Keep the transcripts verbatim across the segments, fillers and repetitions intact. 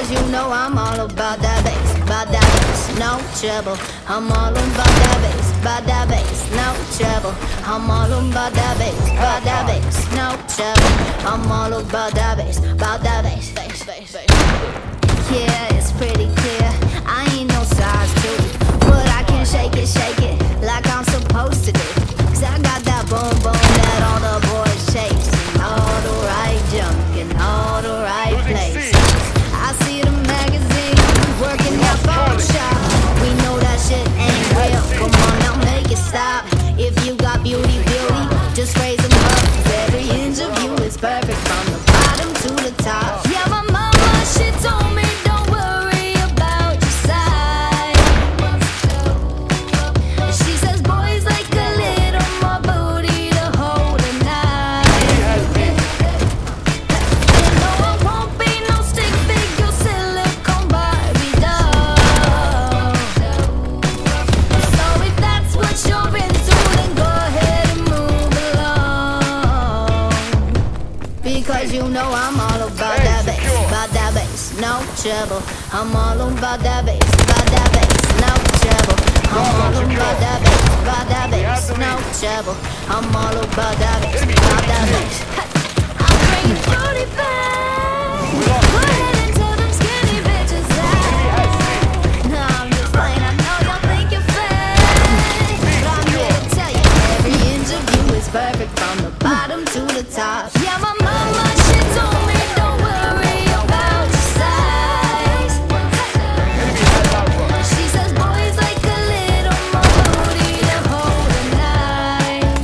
Because you know I'm all about that bass, about that bass, no trouble. I'm all about that bass, about that bass, no trouble. I'm all about that bass, about that bass, no trouble. I'm all about that bass, about that bass, bass, bass, bass. Yeah, it's pretty clear, I ain't no size two, but I can shake it, shake it like I'm supposed to do. Cause I got that boom boom that all the boys chase, and all the right junk in all the right places. I see the magazine working that Photoshop. We know that shit ain't real. Come on now, make it stop. If you got beauty, beauty, just raise them up. Every inch of you is perfect from the bottom to the top. Yeah, my mama, she told me don't worry about your size. She says boys like a little more booty to hold a knife. And no, I won't be no stick figure silicone Barbie doll. So if that's what you're into, then go ahead and move along. Because you know I'm all about that bass, about that bass, no trouble. I'm all about that bass, about that bass, no trouble. I'm all about that bass, about that bass, no trouble. I'm all about that bass, about that bass. I'm bringing booty back. Go ahead and tell them skinny bitches that. No, I'm just playing, I know y'all think you're fake, but I'm here to tell you every inch of you is perfect from the bottom to the top. Yeah, my mama, she told me don't worry about your size. She says boys like a little more booty to hold a knife.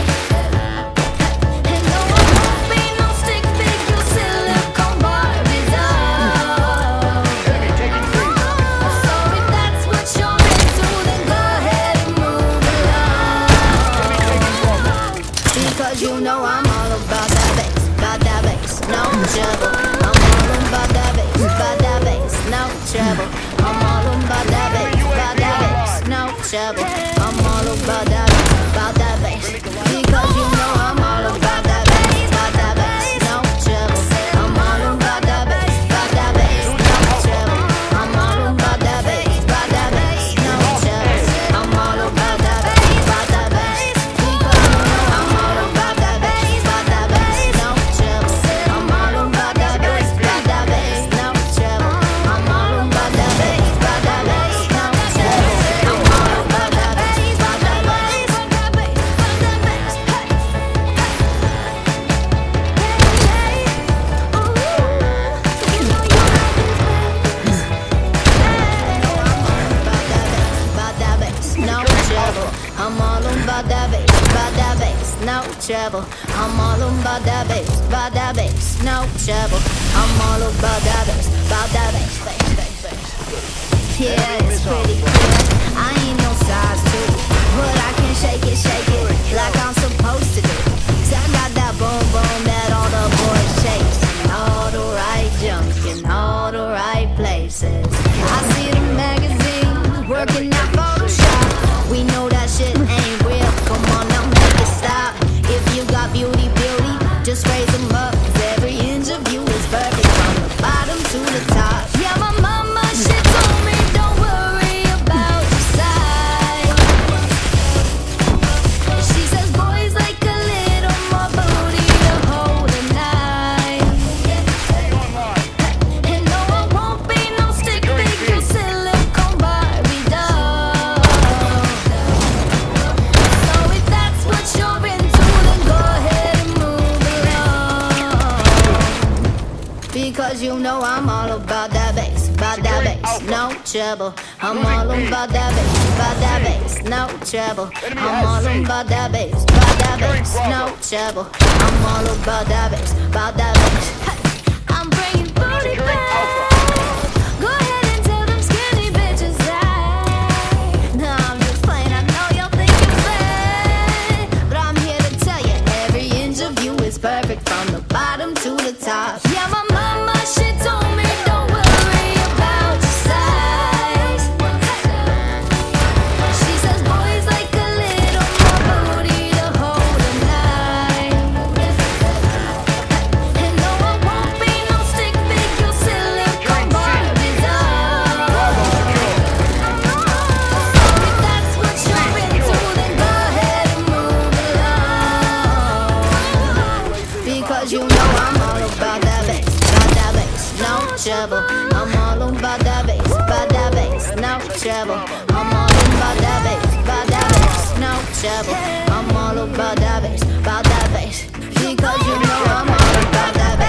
And no, I won't be no stick figure silicone Barbie doll. So if that's what you're into, then go ahead and move along. Because you know I'm all about that bass, about that bass, no trouble. I'm all about that bass, about that bass, no trouble. I'm all about that bass, about that bass, no trouble. I'm all about that bass, about that bass. Because you know I'm all about that bass, about that bass, no trouble. I'm all about that bass, about that bass, no trouble. I'm all about that bass, about that bass, no trouble. I'm all about that bass, about that bass. Because you know I'm all about that bass, about that bass, no trouble. I'm all about that bass, about that bass, no trouble. I'm all about that bass, about that bass, no trouble. I'm all about that bass, about that bass, about that bass, about that bass. No trouble. I'm all about that bass, about that bass, no trouble. I'm all about that bass, about that bass, no trouble. I'm all about that bass, about that bass, bass, bass, bass. Yeah, it's pretty clear, I ain't no size two, but I can shake it, shake it like I'm supposed to do. Cause I got that boom boom that all the boys chase, and all the right junk in all the right places. I see the magazine working that Photoshop. We know that shit ain't real. Come on now, make it stop. If you got beauty, beauty, just raise them up. Cause every inch of you is perfect from the bottom to the top. Yeah, my mama, she told me don't worry about your size. She says boys like a little more booty to hold a knife. And no, I won't be no stick figure silicone Barbie doll. So if that's what you're into, then go ahead and move along. Because you know I'm all about that bass, about that bass, no trouble. I'm all about that bass, about that bass, no trouble. I'm all about that bass, about that bass, no trouble. I'm all about that bass, about that bass. I'm bringing booty back. Go ahead and tell them skinny bitches that. No, I'm just playing, I know y'all think you're fake, but I'm here to tell you every inch of you is perfect from the bottom to the top. Yeah, my mama, she told me don't worry about your size. She says boys like a little more booty to hold a knife. And no, I won't trouble. I'm all about that bass, about that bass, no trouble. I'm all about that bass, about that bass, no trouble. I'm all about that bass, about that bass, because you know I'm all about that bass.